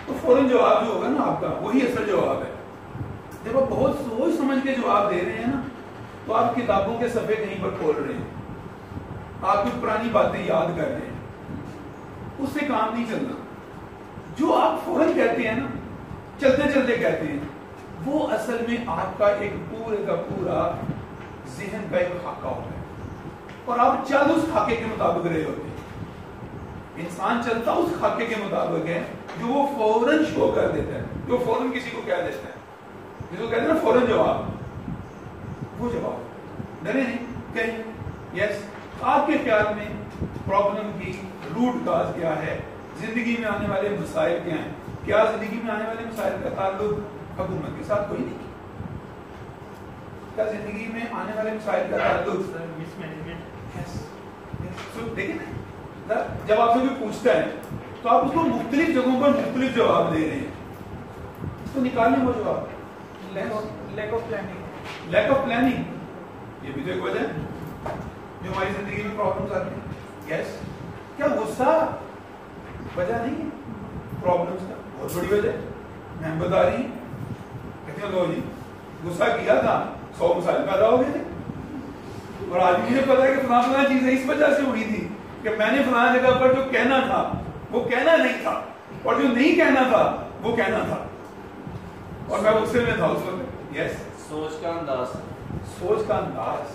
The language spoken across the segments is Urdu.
تو فوراً جواب جو ہوگا نا آپ کا وہی اصل جواب ہے. جب آپ بہت سوچ سمجھ کے جواب دے رہے ہیں نا تو آپ کتابوں کے صفحے کہیں پر کھول رہے ہیں, آپ کچھ پرانی باتیں یاد کر رہے ہیں, اس سے کام نہیں چلنا. جو آپ فوراً کہتے ہیں نا, چلتے چلتے کہتے ہیں, وہ اصل میں آپ کا ایک پورے کا پورا ذہن کا ایک خاکہ ہوتا ہے, اور آپ چل اس خاکے کے مطابق رہے ہوتے ہیں. انسان چلتا اس خاکے کے مطابق ہے جو وہ فوراً شو کر دیتا ہے, جو فوراً کسی کو کہہ دیتا ہے, جس کو کہتے ہیں نا فوراً جواب, وہ جواب. ڈرے نہیں کہیں. یس, آپ کے خیال میں پرابلم کی روٹ کاز کیا ہے, زندگی میں آنے والے مسائل کیا ہیں؟ کیا زندگی میں آنے والے مسائل کا تعلق حکومت کے ساتھ کوئی نہیں؟ کیا زندگی میں آنے والے مسائل کا تعلق مس مینجمنٹ؟ دیکھیں نا, جب آپ سے کوئی پوچھتا ہے تو آپ اس کو مختلف جگہوں پر مختلف جواب دے رہے ہیں, اس کو نکالنے وہ جواب. Lack of planning, lack of planning, یہ بھی تو ایک وجہ ہے جو ہماری زندگی میں پرابلمس آتی ہیں. یس, کیا غصہ وجہ نہیں ہے پرابلمس کا؟ بہت بڑی وجہ ہے. میں بتا رہی ہوں, کہتے ہیں لو جی غصہ کیا تھا 100 مسائل پیدا ہو گئے تھے, اور آج مجھے پتا ہے کہ فلاں فلاں چیزیں اس وجہ سے ہوئی تھی کہ میں نے فلاں جگہ پر جو کہنا تھا وہ کہنا نہیں تھا, اور جو نہیں کہنا تھا وہ کہنا تھا, اور میں غصے میں تھا اس وقت. یس, سوچ کا انداز, سوچ کا انداز,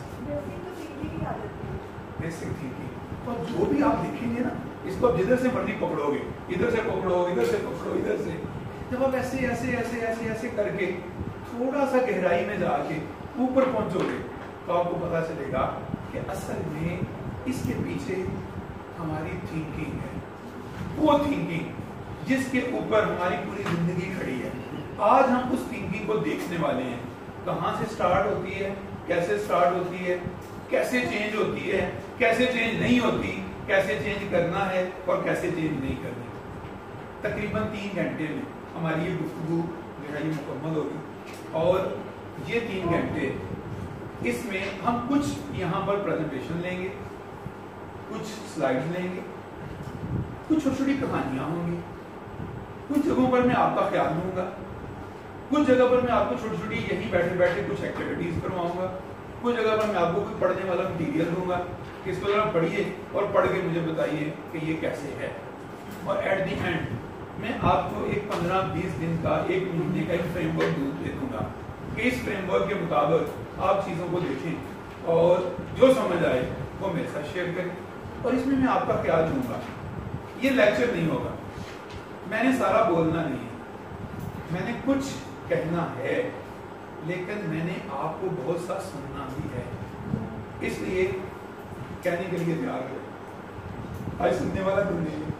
بیسک تھنکنگ. تو جو بھی آپ دیکھیں گے نا, اس کو آپ جدھر سے مرضی پکڑو گے, ادھر سے پکڑو, ادھر سے پکڑو, ادھر سے, جب آپ ایسے ایسے ایسے ایسے ایسے کر کے تھوڑا سا گہرائی میں جا کے اوپر پہنچو گے تو آپ کو پتا چلے گا کہ اصل میں اس کے پیچھے ہماری تھنکنگ ہے, وہ تھنکنگ جس کے اوپر ہماری پوری زندگی کھڑی ہے. آج ہم اس تھنکنگ کو دیکھنے والے ہیں, کہاں سے سٹارٹ ہوتی ہے, کیسے سٹارٹ ہوتی ہے, کیسے چینج ہوتی ہے, کیسے چینج نہیں ہوتی, کیسے چینج کرنا ہے اور کیسے چینج نہیں کرنا. تقریباً 3 گھنٹے میں ہماری یہ گفتگو جو ہے یہ مکمل ہوگی, اور یہ 3 گھنٹے اس میں ہم کچھ یہاں پر پریزنٹیشن لیں گے, کچھ سلائیڈ لیں گے, کچھ چھوٹی چھوٹی کہانیاں ہوں گی, کچھ جگہوں پر میں آپ کا خیال لوں گا, کچھ جگہ پر میں آپ کو چھوٹی چھوٹی یہیں بیٹھے بیٹھے کچھ ایکٹیویٹیز کرواؤں گا, کچھ جگہ پر میں آپ کو کوئی پڑھنے والا مٹیریل دوں گا کہ اس کو ذرا پڑھیے اور پڑھ کے مجھے بتائیے کہ یہ کیسے ہے. اور ایٹ دی اینڈ میں آپ کو ایک 15-20 دن کا, 1 مہینے کا ایک فریم ورک دے دوں گا کہ اس فریم ورک کے مطابق آپ چیزوں کو دیکھیں اور جو سمجھ آئے وہ میرے ساتھ شیئر کریں, اور اس میں آپ کا خیال دوں گا. یہ لیکچر نہیں ہوگا, میں نے سارا بولنا نہیں ہے, میں نے کچھ کہنا ہے, لیکن میں نے آپ کو بہت سا سننا بھی ہے, اس لیے کہنے کے لیے تیار ہو. آج سننے والا کوئی نہیں ہے.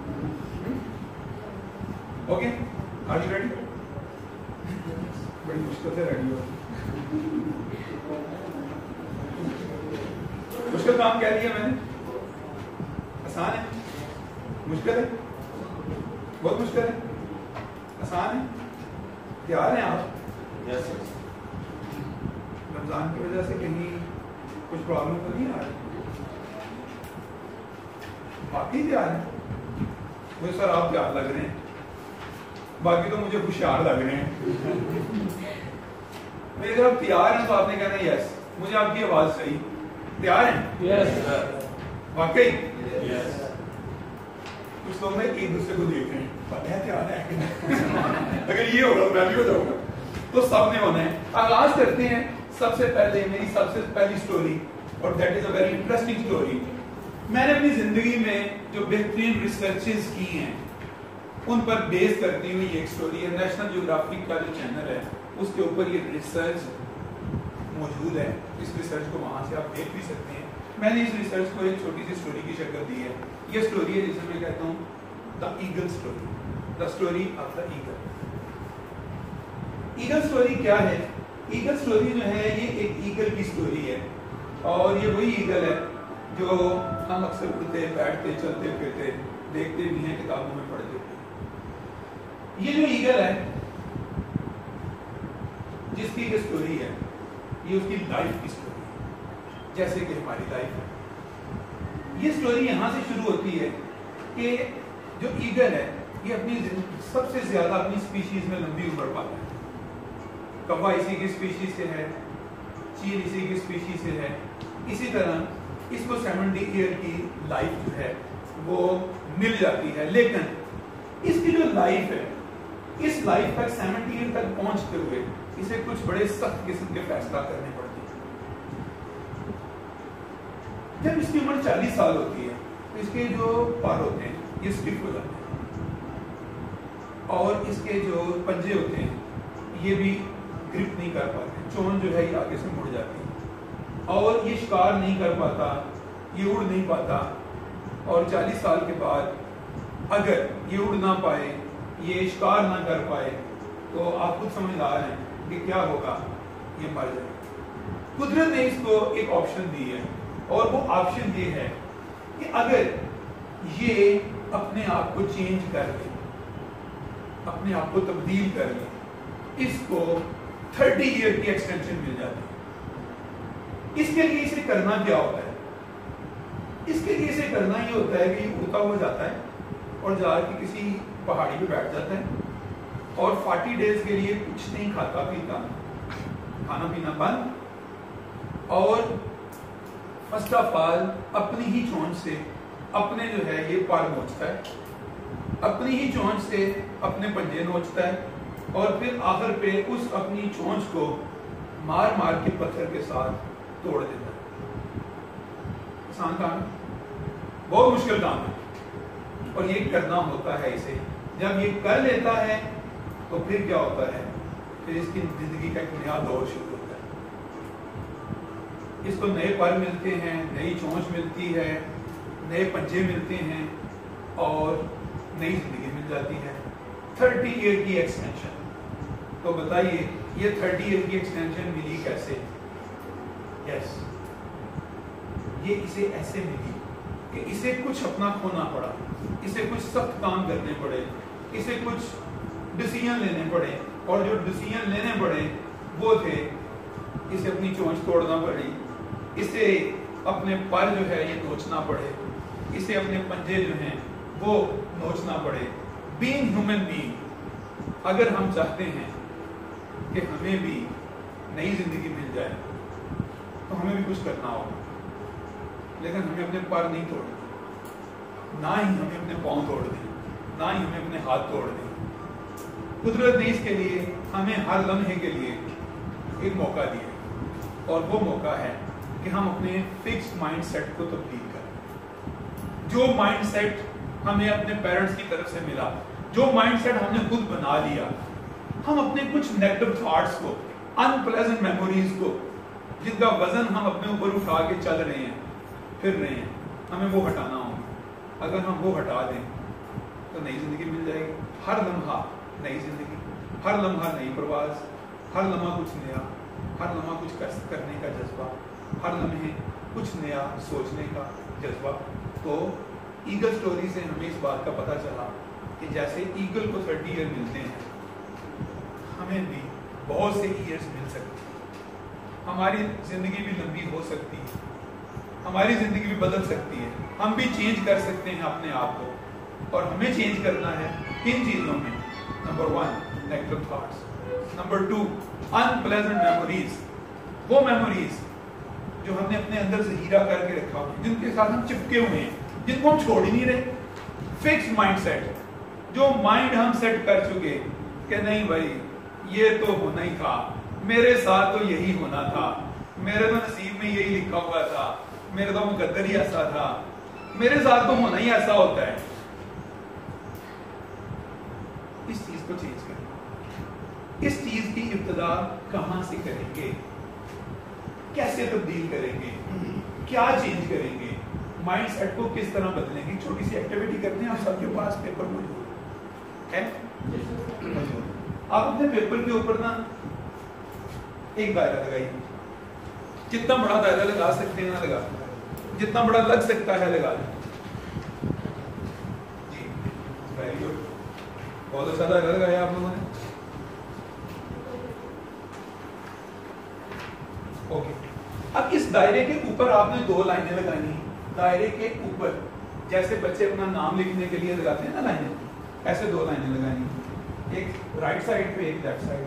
Okay, are you ready? بڑی مشکل سے ریڈی ہو, مشکل کام کہہ دیا میں نے. آسان ہے, مشکل ہے, بہت مشکل ہے, آسان ہے. تیار ہیں آپ؟ یس, رمضان کی وجہ سے کہیں کچھ پرابلم تو نہیں آ رہی؟ باقی تیار ہیں؟ مجھے سر آپ تیار لگ رہے ہیں, باقی تو مجھے ہوشیار لگ رہے ہیں. اگر آپ تیار ہیں تو آپ نے کہنا یس, مجھے آپ کی آواز صحیح. تیار ہیں؟ یس, واقعی یس. کچھ لوگ میں ایک دوسرے کو دیکھ رہے ہیں, پتہ ہے تیار ہے. اگر یہ ہوگا تو میں بھی ہو جاؤں گا. تو سب نے ہونا ہے. آغاز کرتے ہیں. سب سے پہلے میری سب سے پہلی سٹوری, اور that is a very interesting story. میں نے اپنی زندگی میں جو بہترین ریسرچز کی ہیں ان پر بیس کرتی ہوئی ایک سٹوری ہے. نیشنل جیوگرافک کا جو چینل ہے اس کے اوپر یہ ریسرچ موجود ہے. اس ریسرچ کو وہاں سے آپ دیکھ بھی سکتے ہیں. میں نے اس ریسرچ کو ایک چھوٹی سی سٹوری کی شکل دی ہے. یہ سٹوری ہے جسے میں کہتا ہوں the eagle story, the story of the eagle. Eagle story کیا ہے؟ ایگل سٹوری جو ہے یہ ایک ایگل کی سٹوری ہے, اور یہ وہی ایگل ہے جو ہم اکثر اڑتے, بیٹھتے, چلتے پھرتے دیکھتے بھی ہیں, کتابوں میں پڑھتے بھی ہیں. یہ جو ایگل ہے جس کی یہ سٹوری ہے یہ اس کی لائف کی سٹوری ہے, جیسے کہ ہماری لائف ہے. یہ سٹوری یہاں سے شروع ہوتی ہے کہ جو ایگل ہے یہ اپنی سب سے زیادہ اپنی اسپیشیز میں لمبی عمر پاتا ہے. کوا اسی کی اسپیشیز سے ہے, چیل اسی کی اسپیشیز سے ہے. اسی طرح اس کو 70 ایئر کی لائف جو ہے وہ مل جاتی ہے, لیکن اس کی جو لائف ہے اس لائف تک 70 ایئر تک پہنچتے ہوئے اسے کچھ بڑے سخت قسم کے فیصلہ کرنے پڑتے ہیں. جب اس کی عمر 40 سال ہوتی ہے تو اس کے جو پر ہوتے ہیں یہ اسٹف ہو جاتے ہیں, اور اس کے جو پنجے ہوتے ہیں یہ بھی گرپ نہیں کر پاتے, چون جو ہے یہ آگے سے مڑ جاتی ہے, اور یہ شکار نہیں کر پاتا, یہ اڑ نہیں پاتا. اور 40 سال کے بعد اگر یہ اڑ نہ پائے, یہ شکار نہ کر پائے, تو آپ خود سمجھدار ہیں کہ کیا ہوگا, یہ مر جائے. قدرت نے اس کو ایک آپشن دی ہے, اور وہ آپشن یہ ہے کہ اگر یہ اپنے آپ کو چینج کر لے, اپنے آپ کو تبدیل کر لے, اس کو 30 ایئر کی ایکسٹینشن مل جاتی ہے. اس کے لیے اسے کرنا کیا ہوتا ہے؟ اس کے لیے اسے کرنا یہ ہوتا ہے کہ یہ اڑتا ہوا جاتا ہے اور جا کے کسی پہاڑی پہ بیٹھ جاتا ہے, اور 40 ڈیز کے لیے کچھ نہیں کھاتا پیتا, کھانا پینا بند, اور فرسٹ آف آل اپنی ہی چونچ سے اپنے جو ہے یہ پر نوچتا ہے, اپنی ہی چونچ سے اپنے پنجے نوچتا ہے, اور پھر آخر پہ اس اپنی چونچ کو مار مار کے پتھر کے ساتھ توڑ دیتا ہے. آسان کام ہے, بہت مشکل کام ہے, اور یہ کرنا ہوتا ہے اسے. جب یہ کر لیتا ہے تو پھر کیا ہوتا ہے, پھر اس کی زندگی کا ایک نیا دور شروع ہوتا ہے. اس کو نئے پر ملتے ہیں, نئی چونچ ملتی ہے, نئے پنجے ملتے ہیں, اور نئی زندگی مل جاتی ہے. 30 ایئر کی ایکسٹینشن. تو بتائیے یہ 30 ایئر کی ایکسٹینشن ملی کیسے؟ یس, یہ اسے ایسے ملی کہ اسے کچھ اپنا کھونا پڑا, اسے کچھ سخت کام کرنے پڑے, اسے کچھ ڈیسیژن لینے پڑے, اور جو ڈیسیژن لینے پڑے وہ تھے اسے اپنی چونچ توڑنا پڑی, اسے اپنے پر جو ہے یہ نوچنا پڑے, اسے اپنے پنجے جو ہیں وہ نوچنا پڑے. بینگ ہیومن بینگ, اگر ہم چاہتے ہیں کہ ہمیں بھی نئی زندگی مل جائے تو ہمیں بھی کچھ کرنا ہوگا, لیکن ہمیں اپنے پر نہیں توڑنے, نہ ہی ہمیں اپنے پاؤں توڑ دیں, نہ ہی ہمیں اپنے ہاتھ توڑ دیں. قدرت نے اس کے لیے ہمیں ہر لمحے کے لیے ایک موقع دیا, اور وہ موقع ہے کہ ہم اپنے فکسڈ مائنڈ سیٹ کو تبدیل کریں. جو مائنڈ سیٹ ہمیں اپنے پیرنٹس کی طرف سے ملا, جو مائنڈ سیٹ ہم نے خود بنا لیا, ہم اپنے کچھ نیگیٹو تھاٹس کو, ان پلیزنٹ میموریز کو, جن کا وزن ہم اپنے اوپر اٹھا کے چل رہے ہیں, پھر رہے ہیں, ہمیں وہ ہٹانا ہوگا. اگر ہم وہ ہٹا دیں تو نئی زندگی مل جائے گی. ہر لمحہ نئی زندگی, ہر لمحہ نئی پرواز, ہر لمحہ کچھ نیا, ہر لمحہ کچھ کرنے کا جذبہ, ہر لمحے کچھ نیا سوچنے کا جذبہ. تو ایگل سٹوری سے ہمیں اس بات کا پتہ چلا کہ جیسے ایگل کو 30 ایئر ملتے ہیں, ہمیں بھی بہت سے ایئرز مل سکتے ہیں. ہماری زندگی بھی لمبی ہو سکتی ہے, ہماری زندگی بھی بدل سکتی ہے, ہم بھی چینج کر سکتے ہیں اپنے آپ کو. اور ہمیں چینج کرنا ہے کن چیزوں میں؟ Number 1 negative thoughts, number 2 unpleasant memories, وہ میموریز جو ہم نے اپنے اندر ذخیرہ کر کے رکھا ہوا, جن کے ساتھ ہم چپکے ہوئے ہیں, جن کو ہم چھوڑ ہی نہیں رہے. فکسڈ مائنڈ سیٹ, جو مائنڈ ہم سیٹ کر چکے کہ نہیں بھائی یہ تو ہونا ہی تھا, میرے ساتھ تو یہی ہونا تھا, میرے تو نصیب میں یہی لکھا ہوا تھا, میرے تو مقدر ہی ایسا تھا, میرے ساتھ تو ہونا ہی ایسا ہوتا ہے. اس چیز کو چینج کریں. اس چیز کی ابتدا کہاں سے کریں گے, کیسے تبدیل کریں گے, کیا چینج کریں گے, مائنڈ سیٹ کو کس طرح بدلیں گے؟ چھوٹی سی ایکٹیویٹی کرتے ہیں. آپ سب کے پاس پیپر موجود ہے, آپ اپنے پیپر کے اوپر نا ایک دائرہ لگائیے, جتنا بڑا دائرہ لگا سکتے ہیں نا لگا, جتنا بڑا لگ سکتا ہے لگا لیں. جی ویری گڈ, بہت اچھا دائرہ لگایا آپ لوگوں نے. اوکے, اب اس دائرے کے اوپر آپ نے 2 لائنیں لگانی ہیں. دائرے کے اوپر جیسے بچے اپنا نام لکھنے کے لیے لگاتے ہیں نا لائنیں, ऐसे 2 लाइनें लगानी, एक राइट साइड पे एक लेफ्ट साइड।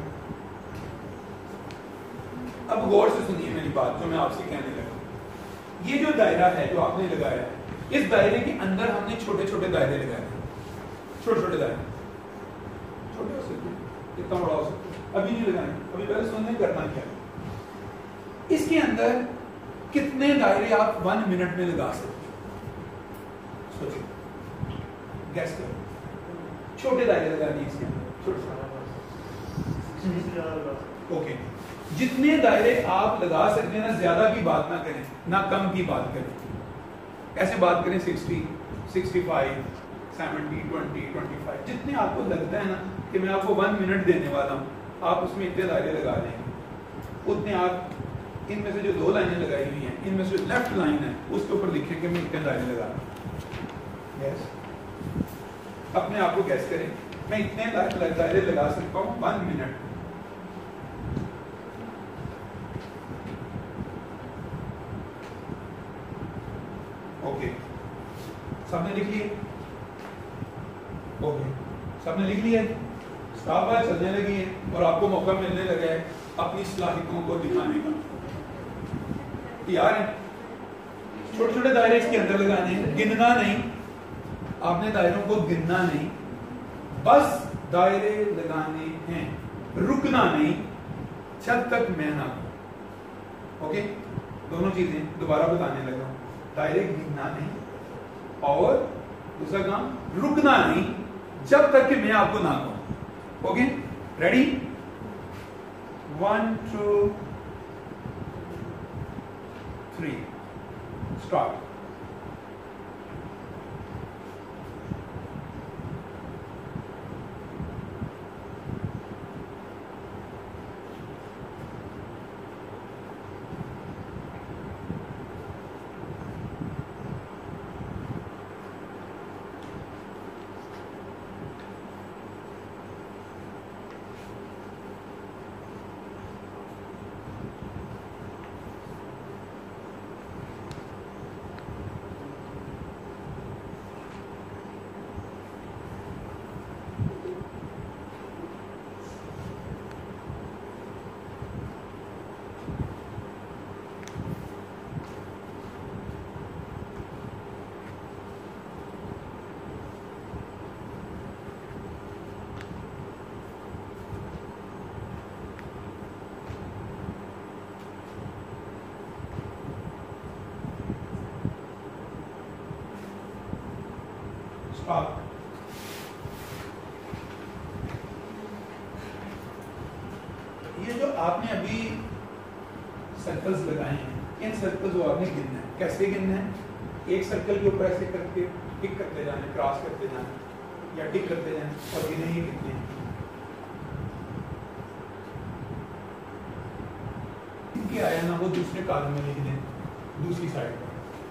अब गौर से सुनिए मेरी बात जो मैं आपसे कहने लगा। ये जो दायरा है जो आपने लगाया है, इस दायरे के अंदर हमने छोटे छोटे दायरे लगाए, छोटे छोटे दायरे, छोटे हो सकते हैं, इतना बड़ा हो सकता है, अभी नहीं लगाए, अभी पहले सुनने करना क्या है। इसके अंदर कितने दायरे आप 1 मिनट में लगा सकते हो? सोचिए, गैस करो। छोटे दायरे लगाने इसके अंदर, छोटे। ओके, जितने दायरे आप लगा सकते हैं ना, ज्यादा की बात ना करें ना कम की बात करें। ऐसे बात करें 60, 65, 70, 20, 25, जितने आपको लगता है ना कि मैं आपको 1 मिनट देने वाला हूँ, आप उसमें इतने दायरे लगा देंगे। उतने आप इनमें से जो 2 लाइनें लगाई हुई हैं, इनमें से लेफ्ट लाइन है उसके ऊपर लिखें कि मैं इतने दायरे लगा रहा हूँ। यस, अपने आप को गैस करें, मैं इतने दायरे लगा सकता हूँ 1 मिनट। ओके, सबने लिख लिए? ओके, सबने लिख लिया? स्टाफ बार चलने लगी है और आपको मौका मिलने लगा है अपनी सलाहियतों को दिखाने का। यार छोटे छोटे दायरे इसके अंदर लगाने हैं, गिनना नहीं, आपने दायरों को गिनना नहीं, बस दायरे लगाने हैं, रुकना नहीं जब तक मैं ना कहूं। ओके, दोनों चीजें दोबारा बताने लगा हूं, दायरे गिनना नहीं और दूसरा काम रुकना नहीं जब तक कि मैं आपको ना कहूं। Okay, ready? 1 2 3 स्टार्ट। ये जो आपने अभी सर्कल्स लगाए हैं, इन सर्कल्स को आपने गिनना है। कैसे गिनना है? एक सर्कल के ऊपर ऐसे करके टिक करते जाना, क्रॉस करते जाना या टिक करते जाना और गिने ही कितने हैं। इनके आया ना वो दूसरे कॉलम में लिख दें, दूसरी साइड पर।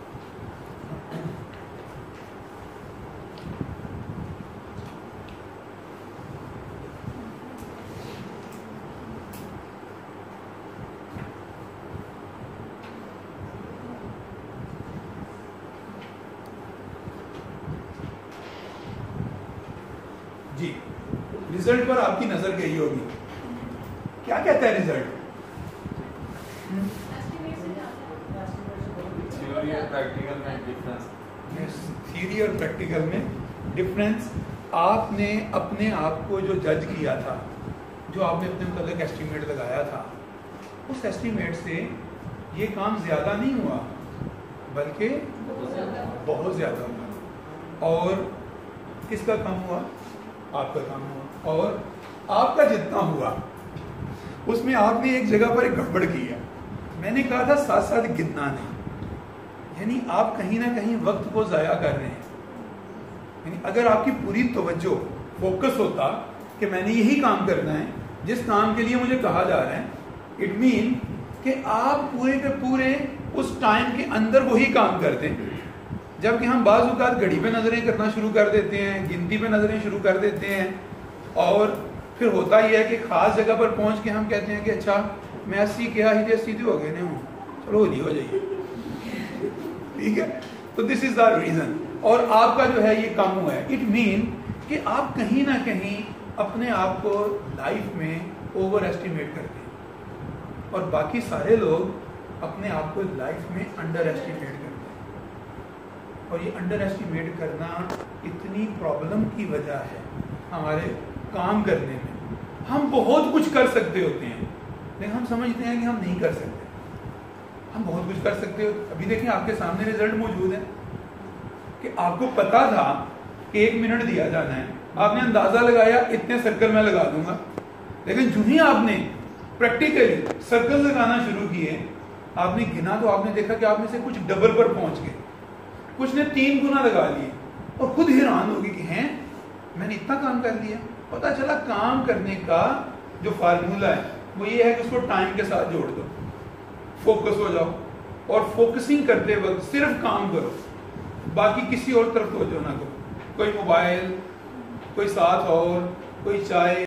जी, रिजल्ट पर आपकी नजर गई होगी। क्या कहता है रिजल्ट? थ्योरी और प्रैक्टिकल में डिफरेंस। यस, थ्योरी और प्रैक्टिकल में डिफरेंस। आपने अपने आप को जो जज किया था, जो आपने अपने मतलब एस्टीमेट लगाया था, उस एस्टीमेट से ये काम ज्यादा नहीं हुआ बल्कि बहुत ज्यादा हुआ। और किसका कम हुआ? आपका कम हुआ। और आपका जितना हुआ उसमें आपने एक जगह पर एक गड़बड़ की है। मैंने कहा था साथ साथ गिनना नहीं, यानी आप कहीं ना कहीं वक्त को जाया कर रहे हैं। यानी अगर आपकी पूरी तवज्जो फोकस होता कि मैंने यही काम करना है जिस काम के लिए मुझे कहा जा रहा है, इट मीन कि आप पूरे के पूरे उस टाइम के अंदर वही काम करते हैं। जबकि हम बाज़ औक़ात घड़ी पे नज़रें करना शुरू कर देते हैं, गिनती पे नज़रें शुरू कर देते हैं, और फिर होता ही है कि ख़ास जगह पर पहुंच के हम कहते हैं कि अच्छा मैं 80 क्या ही 80 हो गए नहीं हूँ, चलो होली हो जाइए। ठीक है, तो दिस इज़ द रीज़न। और आपका जो है ये कम हुआ है। इट मीन کہ آپ کہیں نہ کہیں اپنے آپ کو لائف میں اوور ایسٹیمیٹ کرتے ہیں اور باقی سارے لوگ اپنے آپ کو لائف میں انڈر ایسٹیمیٹ کرتے ہیں. اور یہ انڈر ایسٹیمیٹ کرنا اتنی پرابلم کی وجہ ہے ہمارے کام کرنے میں. ہم بہت کچھ کر سکتے ہوتے ہیں لیکن ہم سمجھتے ہیں کہ ہم نہیں کر سکتے. ہم بہت کچھ کر سکتے ہو. ابھی دیکھیں آپ کے سامنے رزلٹ موجود ہے کہ آپ کو پتا تھا کہ 1 منٹ دیا جانا ہے, آپ نے اندازہ لگایا اتنے سرکل میں لگا دوں گا, لیکن جو ہی آپ نے پریکٹیکلی سرکل لگانا شروع کیے, آپ نے گنا تو آپ نے دیکھا کہ آپ میں سے کچھ ڈبل پر پہنچ گئے, کچھ نے 3 گنا لگا لیے اور خود حیران ہوگی کہ ہیں میں نے اتنا کام کر لیا. پتا چلا کام کرنے کا جو فارمولا ہے وہ یہ ہے کہ اس کو ٹائم کے ساتھ جوڑ دو, فوکس ہو جاؤ اور فوکسنگ کرتے وقت صرف کام کرو, باقی کسی اور طرف توجہ نہ کرو. کوئی موبائل, کوئی ساتھ اور, کوئی چائے,